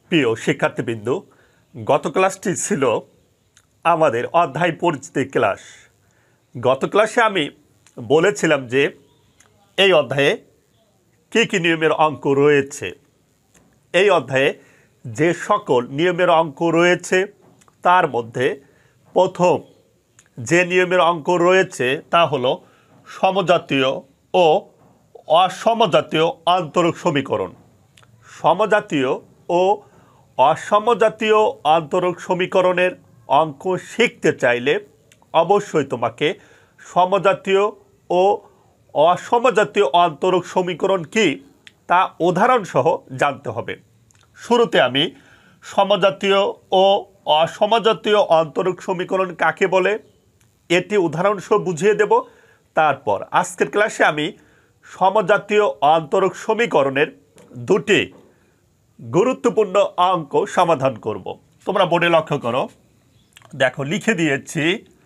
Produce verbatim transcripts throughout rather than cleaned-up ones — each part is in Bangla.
প্রিয় শিক্ষার্থীবৃন্দু, গত ক্লাসটি ছিল আমাদের অধ্যায় পরিচিতি ক্লাস। গত ক্লাসে আমি বলেছিলাম যে এই অধ্যায়ে কী কী নিয়মের অঙ্ক রয়েছে। এই অধ্যায়ে যে সকল নিয়মের অঙ্ক রয়েছে তার মধ্যে প্রথম যে নিয়মের অঙ্ক রয়েছে তা হলো সমজাতীয় ও অসমজাতীয় অন্তরক সমীকরণ। সমজাতীয় ও অসমজাতীয় অন্তরক সমীকরণের অঙ্ক শিখতে চাইলে অবশ্যই তোমাকে সমজাতীয় ও অসমজাতীয় অন্তরক সমীকরণ কি তা উদাহরণসহ জানতে হবে। শুরুতে আমি সমজাতীয় ও অসমজাতীয় অন্তরক সমীকরণ কাকে বলে এটি উদাহরণসহ বুঝিয়ে দেব। তারপর আজকের ক্লাসে আমি সমজাতীয় অন্তরক সমীকরণের দুটি গুরুত্বপূর্ণ অঙ্ক সমাধান করব। তোমরা বোর্ডে লক্ষ্য করো, দেখো লিখে দিয়েছি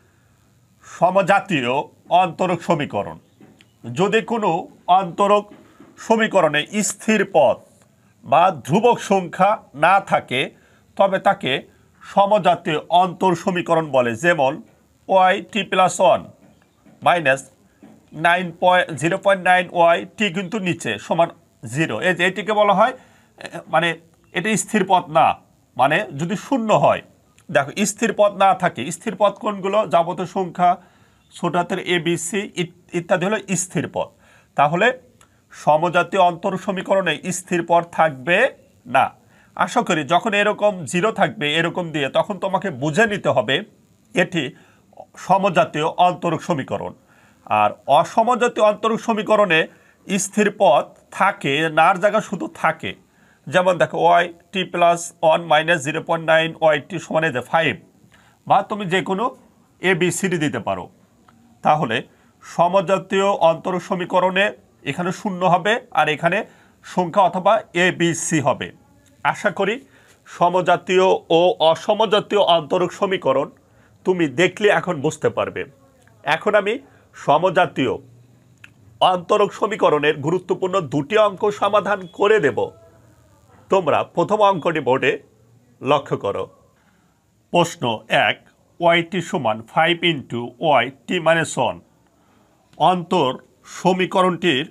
সমজাতীয় অন্তরক সমীকরণ। যদি কোনো অন্তরক সমীকরণে স্থির পদ বা ধ্রুবক সংখ্যা না থাকে তবে তাকে সমজাতীয় অন্তর সমীকরণ বলে। যেমন Y T plus one minus nine point zero point nine Y T কিন্তু নিচে সমান জিরো। এই যে এটিকে বলা হয় মানে এটি স্থির পদ না, মানে যদি শূন্য হয়। দেখো স্থির পদ না থাকে, স্থির পদ কোনগুলো? যাবতীয় সংখ্যা, ছোট হাতের এ বি সি ইত্যাদি হলো স্থির পদ। তাহলে সমজাতীয় অন্তর সমীকরণে স্থির পদ থাকবে না। আশা করি যখন এরকম জিরো থাকবে এরকম দিয়ে তখন তোমাকে বুঝে নিতে হবে এটি সমজাতীয় অন্তরক সমীকরণ। আর অসমজাতীয় অন্তরক সমীকরণে স্থির পদ থাকে, নার জায়গা শুধু থাকে। যেমন দেখো Y T plus one minus zero point nine Y T সমানে যে ফাইভ, বা তুমি যে কোনো এ বি সি ডি দিতে পারো। তাহলে সমজাতীয় অন্তরক সমীকরণে এখানে শূন্য হবে আর এখানে সংখ্যা অথবা এ বি সি হবে। আশা করি সমজাতীয় ও অসমজাতীয় অন্তরক সমীকরণ তুমি দেখলে এখন বুঝতে পারবে। এখন আমি সমজাতীয় অন্তরক সমীকরণের গুরুত্বপূর্ণ দুটি অঙ্ক সমাধান করে দেব। তোমরা প্রথম অঙ্কটি বোর্ডে লক্ষ্য করো। প্রশ্ন এক, ওয়াই টি সমান five into Y T minus one. অন্তর সমীকরণটির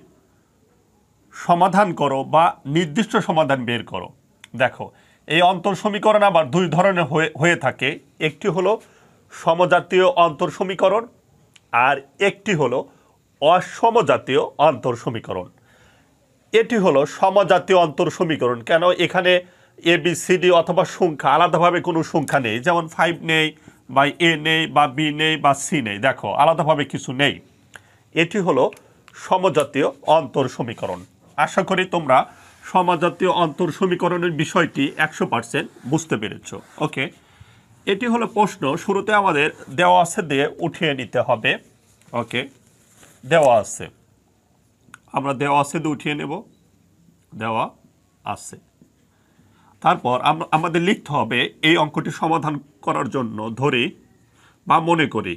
সমাধান করো বা নির্দিষ্ট সমাধান বের করো। দেখো এই অন্তর সমীকরণ আবার দুই ধরনের হয়ে হয়ে থাকে। একটি হলো সমজাতীয় অন্তর সমীকরণ আর একটি হলো অসমজাতীয় অন্তর সমীকরণ। এটি হলো সমজাতীয় অন্তর সমীকরণ। কেন? এখানে এ বি সি ডি অথবা সংখ্যা আলাদাভাবে কোনো সংখ্যা নেই, যেমন ফাইভ নেই বা এ নেই বা বি নেই বা সি নেই। দেখো আলাদাভাবে কিছু নেই। এটি হলো সমজাতীয় অন্তর সমীকরণ। আশা করি তোমরা সমজাতীয় অন্তর সমীকরণের বিষয়টি একশো পার্সেন্ট বুঝতে পেরেছ। ওকে, এটি হলো প্রশ্ন। শুরুতে আমাদের দেওয়া আছে দিয়ে উঠিয়ে নিতে হবে। ওকে, দেওয়া আছে, আমরা দেওয়া আছে দিয়ে উঠিয়ে নেব। দেওয়া আছে, তারপর আমরা আমাদের লিখতে হবে এই অঙ্কটি সমাধান করার জন্য ধরি বা মনে করি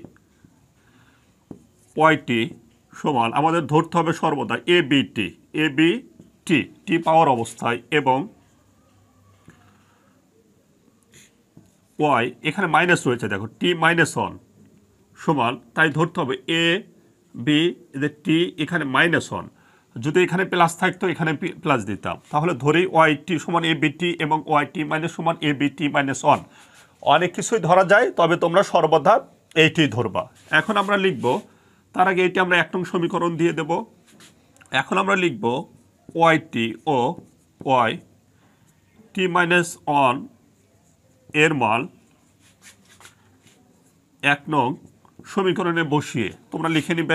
ওয়াইটি সমান আমাদের ধরতে হবে সর্বদা এ বি টি, এ বি টি টি পাওয়ার অবস্থায় এবং ওয়াই এখানে মাইনাস রয়েছে, দেখো টি মাইনাস ওয়ান সমান, তাই ধরতে হবে এ বি টি এখানে মাইনাস ওয়ান। যদি এখানে প্লাস থাকতো এখানে প্লাস দিতাম। তাহলে ধরি ওয়াই টি সমান এ বি টি এবং ওয়াই টি মাইনাস সমান A B T minus one. অনেক কিছুই ধরা যায়, তবে তোমরা সর্বদা এইটি ধরবা। এখন আমরা লিখব, তার আগে এটি আমরা এক নং সমীকরণ দিয়ে দেব। এখন আমরা লিখব ওয়াই টি ও ওয়াই টি মাইনাস ওয়ান এর মান এক নং সমীকরণে বসিয়ে তোমরা লিখে নিবে।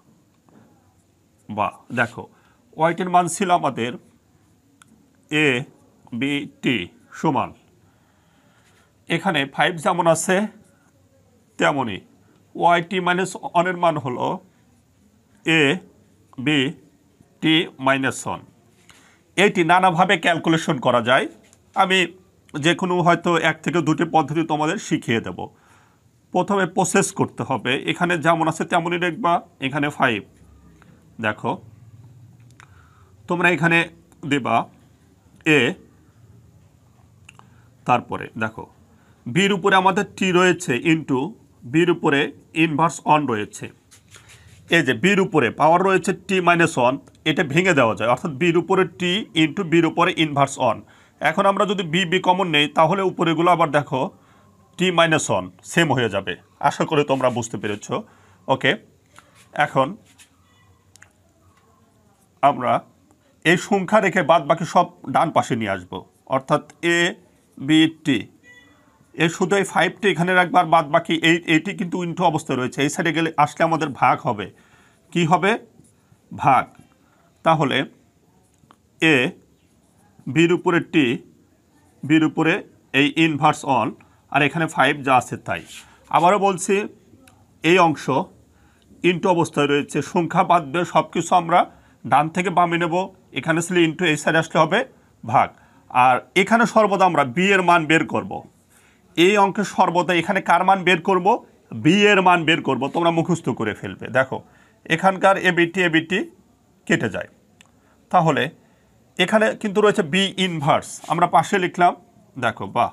বা দেখো ওয়াইটির মান ছিল আমাদের এ বি টি সমান, এখানে ফাইভ যেমন আছে তেমনই ওয়াই টি মাইনাস ওয়ানের মান হলো A B T minus one. এইটি নানাভাবে ক্যালকুলেশন করা যায়। আমি যে কোনো হয়তো এক থেকে দুটি পদ্ধতি তোমাদের শিখিয়ে দেব। প্রথমে প্রসেস করতে হবে, এখানে যেমন আছে তেমনই লিখবা। এখানে ফাইভ, দেখো তোমরা এখানে দেবা এ তারপরে দেখো বির উপরে আমাদের টি রয়েছে ইন্টু বির উপরে ইনভার্স অন রয়েছে। এই যে বির উপরে পাওয়ার রয়েছে টি মাইনাস ওয়ান, এটা ভেঙে দেওয়া যায়, অর্থাৎ বির উপরে টি ইন্টু বির উপরে ইনভার্স অন। এখন আমরা যদি বি বি কমন নেই তাহলে উপরেগুলো আবার দেখো টি মাইনাস ওয়ান সেম হয়ে যাবে। আশা করি তোমরা বুঝতে পেরেছ। ওকে, এখন আমরা এই সংখ্যা রেখে বাদ বাকি সব ডান পাশে নিয়ে আসবো, অর্থাৎ এ বি টি এর শুধু এই ফাইভটি এখানে রাখবো আর বাদ বাকি এই এইটি কিন্তু ইন্টু অবস্থায় রয়েছে। এই সাইডে গেলে আসলে আমাদের ভাগ হবে, কি হবে ভাগ। তাহলে এ বির উপরে টি বির উপরে এই ইনভার্স অন আর এখানে ফাইভ যা আছে তাই। আবারও বলছি এই অংশ ইন্টু অবস্থায় রয়েছে, সংখ্যা বাদ দিয়ে সব কিছু আমরা ডান থেকে বামে নেব, এখানে ছিল ইন্টু, এই সাইডে আসলে হবে ভাগ। আর এখানে সর্বদা আমরা বি এর মান বের করব। এই অঙ্কে সর্বদা এখানে কার মান বের করব, বি এর মান বের করব। তোমরা মুখস্থ করে ফেলবে। দেখো এখানকার এবিটি এবিটি কেটে যায়, তাহলে এখানে কিন্তু রয়েছে বি ইনভার্স, আমরা পাশে লিখলাম। দেখো বাহ,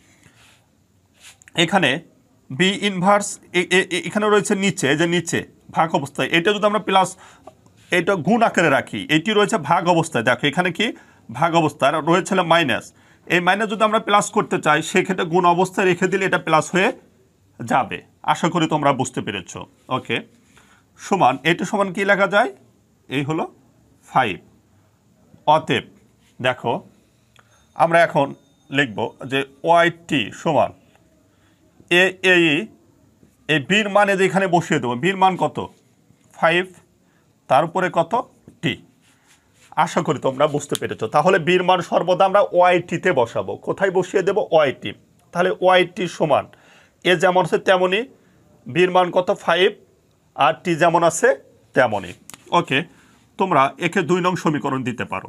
এখানে বি ইনভার্স এখানে রয়েছে নিচে, যে নিচে ভাগ অবস্থায়, এটা যদি আমরা প্লাস এটা গুণ আকারে রাখি, এটি রয়েছে ভাগ অবস্থায়। দেখো এখানে কি ভাগ অবস্থায় রয়েছিল মাইনাস, এই মাইনাস যদি আমরা প্লাস করতে চাই সেক্ষেত্রে গুণ অবস্থায় রেখে দিলে এটা প্লাস হয়ে যাবে। আশা করি তোমরা বুঝতে পেরেছ। ওকে, সমান এটা সমান কি লেখা যায়, এই হলো ফাইভ। অতএব দেখো আমরা এখন লিখব যে ওয়াই টি সমান এ এই এই বির মানে যে এখানে বসিয়ে দেবো, বির মান কত ফাইভ, তার উপরে কত টি। আশা করি তোমরা বুঝতে পেরেছো। তাহলে বির মান সর্বদা আমরা ওয়াই টিতে বসাবো। কোথায় বসিয়ে দেবো, ওয়াই টি। তাহলে ওয়াই টি সমান এ যেমন আছে তেমনই, বির মান কত ফাইভ, আর টি যেমন আছে তেমনই। ওকে, তোমরা একে দুই নং সমীকরণ দিতে পারো।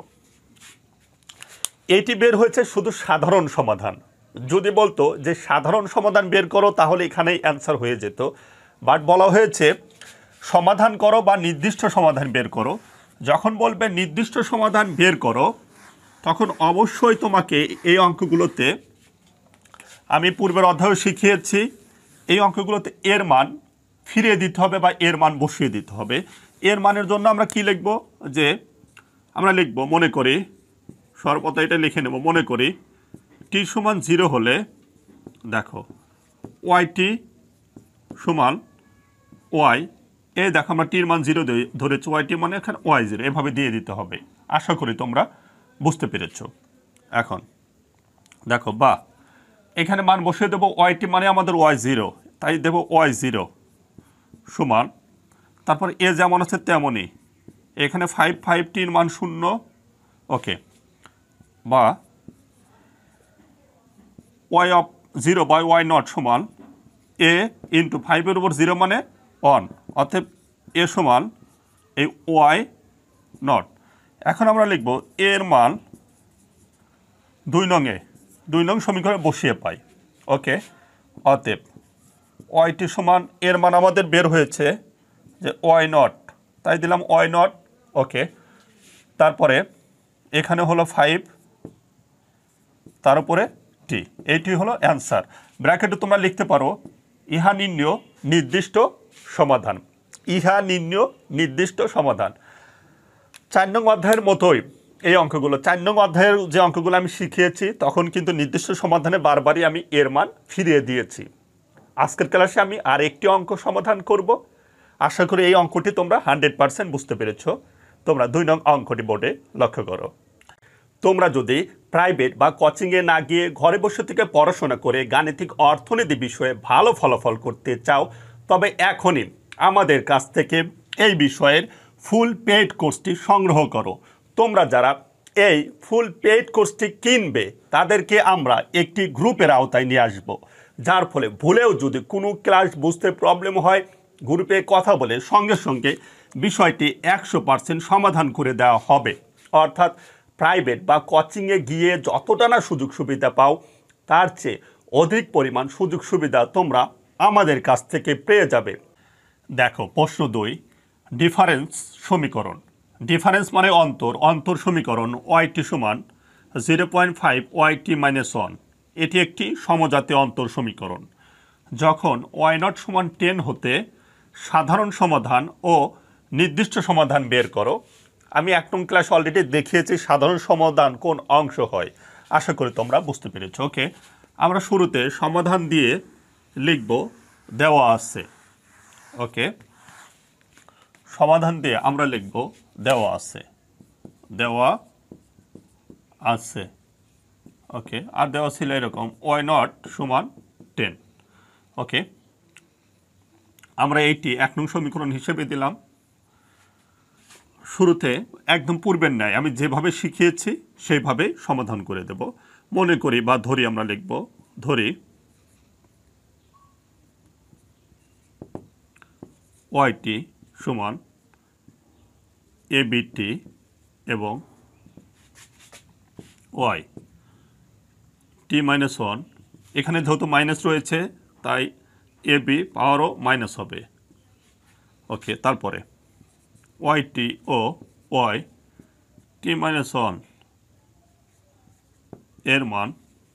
এটি বের হয়েছে শুধু সাধারণ সমাধান। যদি বলতো যে সাধারণ সমাধান বের করো তাহলে এখানেই অ্যান্সার হয়ে যেত, বাট বলা হয়েছে সমাধান করো বা নির্দিষ্ট সমাধান বের করো। যখন বলবে নির্দিষ্ট সমাধান বের করো তখন অবশ্যই তোমাকে এই অঙ্কগুলোতে, আমি পূর্বের অধ্যায়ে শিখিয়েছি, এই অঙ্কগুলোতে এর মান ফিরিয়ে দিতে হবে বা এর মান বসিয়ে দিতে হবে। এর মানের জন্য আমরা কি লিখব, যে আমরা লিখব, মনে করি সর্বদা এটা লিখে নেব, মনে করি টি সমান জিরো হলে দেখো ওয়াই টি সমান ওয়াই, এই দেখো আমরা টির মান জিরো ধরেছি, ওয়াই টি মানে এখানে ওয়াই জিরো, এভাবে দিয়ে দিতে হবে। আশা করি তোমরা বুঝতে পেরেছ। এখন দেখো বা এখানে মান বসিয়ে দেবো, ওয়াই টি মানে আমাদের ওয়াই জিরো, তাই দেবো ওয়াই জিরো সমান, তারপর এ যেমন আছে তেমনই, এখানে ফাইভ ফাইভ টির মান শূন্য। ওকে, বা Y of zero by Y naught সমান এ ইন্টু ফাইভের উপর জিরো মানে ওয়ান, অতএব এ সমান এই ওয়াই নট। এখন আমরা লিখব এর মান দুই নংয়ে, দুই নং সমীকরণে বসিয়ে পাই। ওকে, অতএব ওয়াইটি সমান এর মান আমাদের বের হয়েছে যে ওয়াই নট, তাই দিলাম ওয়াই নট। ওকে, তারপরে এখানে হলো ফাইভ, তার উপরে টি, এইটি হলো অ্যান্সার। ব্র্যাকেটে তোমরা লিখতে পারো ইহা নির্ণয় নির্দিষ্ট সমাধান, ইহা নির্ণয় নির্দিষ্ট সমাধান। চার নং অধ্যায়ের মতোই এই অঙ্কগুলো, চার নং অধ্যায়ের যে অঙ্কগুলো আমি শিখিয়েছি তখন কিন্তু নির্দিষ্ট সমাধানে বারবারই আমি এর মান ফিরিয়ে দিয়েছি। আজকের ক্লাসে আমি আর একটি অঙ্ক সমাধান করব। আশা করি এই অঙ্কটি তোমরা হান্ড্রেড পার্সেন্ট বুঝতে পেরেছ। তোমরা দুই নং অঙ্কটি বোর্ডে লক্ষ্য করো। তোমরা যদি প্রাইভেট বা কোচিংয়ে না গিয়ে ঘরে বসে থেকে পড়াশোনা করে গাণিতিক অর্থনীতি বিষয়ে ভালো ফলাফল করতে চাও তবে এখনই আমাদের কাছ থেকে এই বিষয়ের ফুল পেইড কোর্সটি সংগ্রহ করো। তোমরা যারা এই ফুল পেইড কোর্সটি কিনবে তাদেরকে আমরা একটি গ্রুপের আওতায় নিয়ে আসব, যার ফলে ভুলেও যদি কোনো ক্লাস বুঝতে প্রবলেম হয় গ্রুপে কথা বলে সঙ্গে সঙ্গে বিষয়টি একশো পার্সেন্ট সমাধান করে দেওয়া হবে। অর্থাৎ প্রাইভেট বা কোচিংয়ে গিয়ে যতটা না সুযোগ সুবিধা পাও তার চেয়ে অধিক পরিমাণ সুযোগ সুবিধা তোমরা আমাদের কাছ থেকে পেয়ে যাবে। দেখো প্রশ্ন দুই, ডিফারেন্স সমীকরণ। ডিফারেন্স মানে অন্তর, অন্তর সমীকরণ ওয়াইটি সমান zero point five Y T minus one. এটি একটি সমজাতীয় অন্তর সমীকরণ। যখন ওয়াই নট সমান টেন হতে সাধারণ সমাধান ও নির্দিষ্ট সমাধান বের করো। আমি এক নং ক্লাস অলরেডি দেখিয়েছি সাধারণ সমাধান কোন অংশ হয়, আশা করি তোমরা বুঝতে পেরেছ। ওকে, আমরা শুরুতে সমাধান দিয়ে লিখব দেওয়া আছে। ওকে, সমাধান দিয়ে আমরা লিখব দেওয়া আছে, দেওয়া আছে। ওকে, আর দেওয়া ছিল এরকম ওয়াই নট সমান টেন। ওকে, আমরা এইটি এক নং সমীকরণ হিসেবে দিলাম। শুরুতে একদম পূর্বের ন্যায় আমি যেভাবে শিখিয়েছি সেইভাবে সমাধান করে দেব। মনে করি বা ধরি, আমরা লিখব ধরি ওয়াইটি সমান এ বিটি এবং ওয়াই টি মাইনাস ওয়ান। এখানে যেহেতু মাইনাস রয়েছে তাই এ বি পাওয়ারও মাইনাস হবে। ওকে, তারপরে ওয়াই টি ও ওয়াই টি মাইনাস ওয়ান এর মান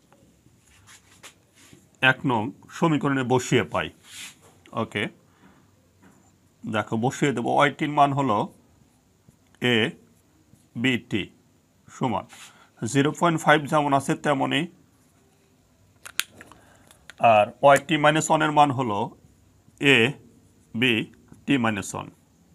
এক নং সমীকরণে বসিয়ে পাই। ওকে, দেখো বসিয়ে দেবো। ওয়াই টির মান হলো এ বি টি সমান জিরো পয়েন্ট ফাইভ যেমন আছে তেমনই, আর ওয়াই টি মাইনাস ওয়ানের মান হলো A B T minus one.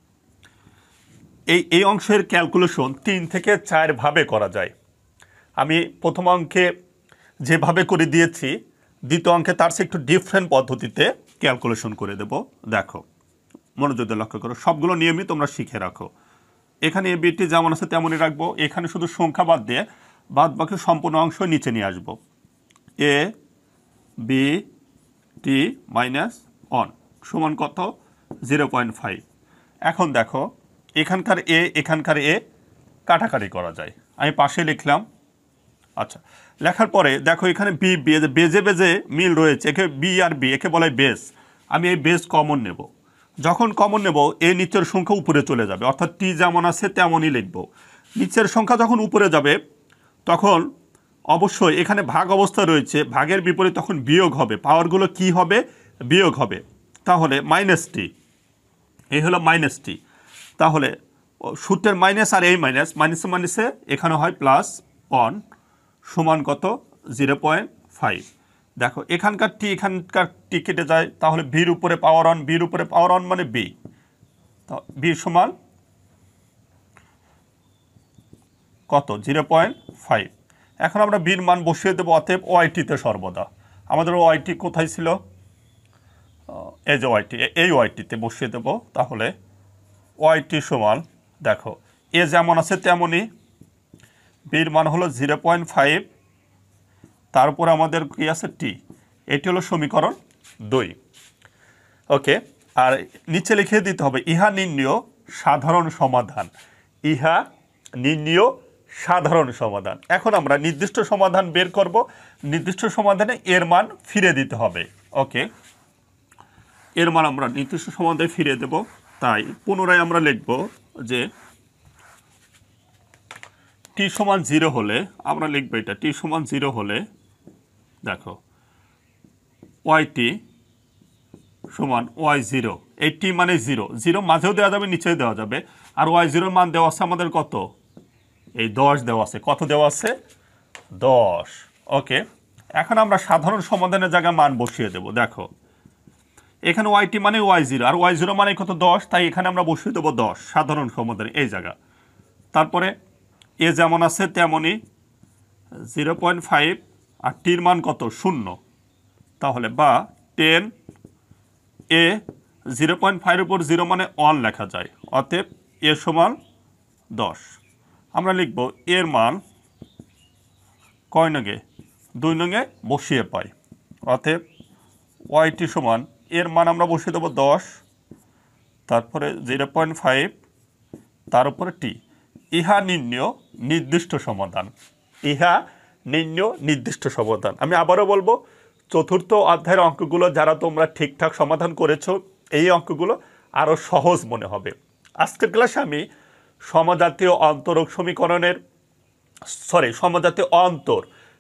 এই এই অংশের ক্যালকুলেশন তিন থেকে চার ভাবে করা যায়। আমি প্রথম অঙ্কে যেভাবে করে দিয়েছি, দ্বিতীয় অঙ্কে তার চেয়ে একটু ডিফারেন্ট পদ্ধতিতে ক্যালকুলেশন করে দেব। দেখো, মনোযোগ দিয়ে লক্ষ্য করো, সবগুলো নিয়মই তোমরা শিখে রাখো। এখানে এ বিটি যেমন আছে তেমনই রাখবো। এখানে শুধু সংখ্যা বাদ দিয়ে বাদ বাকি সম্পূর্ণ অংশ নিচে নিয়ে আসবো। A B T minus one সমান কত? Zero point five. এখন দেখো, এখানকার এ এখানকার এ কাটাকাটি করা যায়। আমি পাশে লিখলাম। আচ্ছা, লেখার পরে দেখো এখানে বি বেজে বেজে মিল রয়েছে, একে বি আর বি একে বলে বেস। আমি এই বেস কমন নেব। যখন কমন নেব এ নিচের সংখ্যা উপরে চলে যাবে, অর্থাৎ টি যেমন আছে তেমনই লিখব। নিচের সংখ্যা যখন উপরে যাবে তখন অবশ্যই এখানে ভাগ অবস্থা রয়েছে, ভাগের বিপরীত তখন বিয়োগ হবে। পাওয়ারগুলো কি হবে? বিয়োগ হবে। তাহলে মাইনাস টি, এই হলো মাইনাস টি। তাহলে সূত্রের মাইনাস আর এই মাইনাস, মাইনাসে মাইনাসে এখানে হয় প্লাস ওয়ান সমান কত? Zero point five. দেখো এখানকার টি এখানকার টি কেটে যায়, তাহলে বির উপরে পাওয়ার অন, বির উপরে পাওয়ার অন মানে বি, বি সমান কত? Zero point five. এখন আমরা বির মান বসিয়ে দেবো, অতএব ওয়াইটিতে সর্বদা। আমাদের ওয়াইটি কোথায় ছিল? এই যে ওয়াইটি, এই ওয়াইটিতে বসিয়ে দেবো। তাহলে ওয়াইটি সমান, দেখো এ যেমন আছে তেমনই, বির মান হলো জিরো পয়েন্ট ফাইভ, তারপরে আমাদের কি আছে? টি। এটি হলো সমীকরণ দুই। ওকে, আর নিচে লিখে দিতে হবে ইহা নির্ণীয় সাধারণ সমাধান। ইহা নির্ণীয় সাধারণ সমাধান। এখন আমরা নির্দিষ্ট সমাধান বের করব। নির্দিষ্ট সমাধানে এর মান ফিরে দিতে হবে। ওকে, এর মান আমরা নির্দিষ্ট সমাধানে ফিরে দেব। তাই পুনরায় আমরা লিখব যে টি সমান জিরো হলে আমরা লিখবো এটা, টি সমান জিরো হলে দেখো ওয়াইটি সমান ওয়াই জিরো। এই টি মানে জিরো, জিরো মাঝেও দেওয়া যাবে নিচেও দেওয়া যাবে। আর ওয়াই জিরোর মান দেওয়া আছে আমাদের কত? এই দশ দেওয়া আছে। কত দেওয়া আছে? দশ। ওকে, এখন আমরা সাধারণ সমাধানের জায়গায় মান বসিয়ে দেব। দেখো এখানে ওয়াইটি মানে ওয়াই জিরো, আর ওয়াই জিরো মানে কত? দশ। তাই এখানে আমরা বসিয়ে দেবো দশ সাধারণ সমাধানে এই জায়গা। তারপরে এ যেমন আছে তেমনই জিরো পয়েন্ট ফাইভ, আর টির মান কত? শূন্য। তাহলে বা টেন এ জিরো পয়েন্ট ফাইভের উপর জিরো মানে ওয়ান লেখা যায়, অতএব এ সমান দশ। আমরা লিখব এর মান কয় নঙে? দুই নঙে বসিয়ে পাই। অতএব ওয়াইটি সমান, এর মান আমরা বসিয়ে দেবো দশ, তারপরে জিরো পয়েন্ট ফাইভ, তার উপরে টি। ইহা নির্ণীয় নির্দিষ্ট সমাধান। ইহা নির্ণীয় নির্দিষ্ট সমাধান। আমি আবারও বলবো, চতুর্থ অধ্যায়ের অঙ্কগুলো যারা তোমরা ঠিকঠাক সমাধান করেছো, এই অঙ্কগুলো আরও সহজ মনে হবে। আজকের ক্লাসে আমি সমজাতীয় অন্তরক সমীকরণের সরি সমজাতীয় অন্তর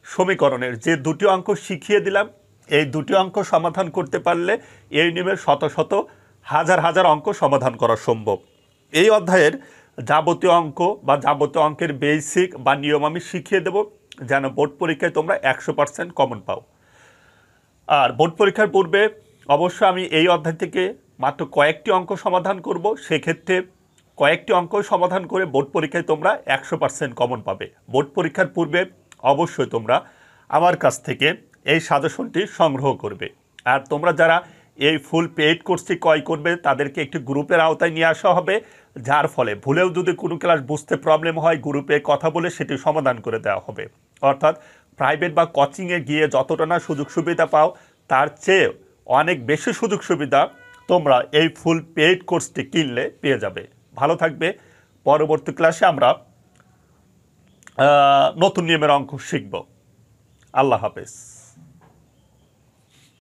সমীকরণের যে দুটি অঙ্ক শিখিয়ে দিলাম, এই দুটি অঙ্ক সমাধান করতে পারলে এই নিয়মের শত শত হাজার হাজার অঙ্ক সমাধান করা সম্ভব। এই অধ্যায়ের যাবতীয় অঙ্ক বা যাবতীয় অঙ্কের বেসিক বা নিয়ম আমি শিখিয়ে দেব, যেন বোর্ড পরীক্ষায় তোমরা একশো পার্সেন্ট কমন পাও। আর বোর্ড পরীক্ষার পূর্বে অবশ্যই আমি এই অধ্যায় থেকে মাত্র কয়েকটি অঙ্ক সমাধান করব, সেক্ষেত্রে কয়েকটি অঙ্ক সমাধান করে বোর্ড পরীক্ষায় তোমরা একশো পার্সেন্ট কমন পাবে। বোর্ড পরীক্ষার পূর্বে অবশ্যই তোমরা আমার কাছ থেকে এই সাজেশনটি সংগ্রহ করবে। আর তোমরা যারা এই ফুল পেইড কোর্সটি ক্রয় করবে তাদেরকে একটি গ্রুপের আওতায় নিয়ে আসা হবে, যার ফলে ভুলেও যদি কোনো ক্লাস বুঝতে প্রবলেম হয় গ্রুপে কথা বলে সেটি সমাধান করে দেওয়া হবে। অর্থাৎ প্রাইভেট বা কোচিংয়ে গিয়ে যতটা না সুযোগ সুবিধা পাও তার চেয়ে অনেক বেশি সুযোগ সুবিধা তোমরা এই ফুল পেইড কোর্সটি কিনলে পেয়ে যাবে। ভালো থাকবে। পরবর্তী ক্লাসে আমরা নতুন নিয়মের অঙ্ক শিখব। আল্লাহ হাফেজ।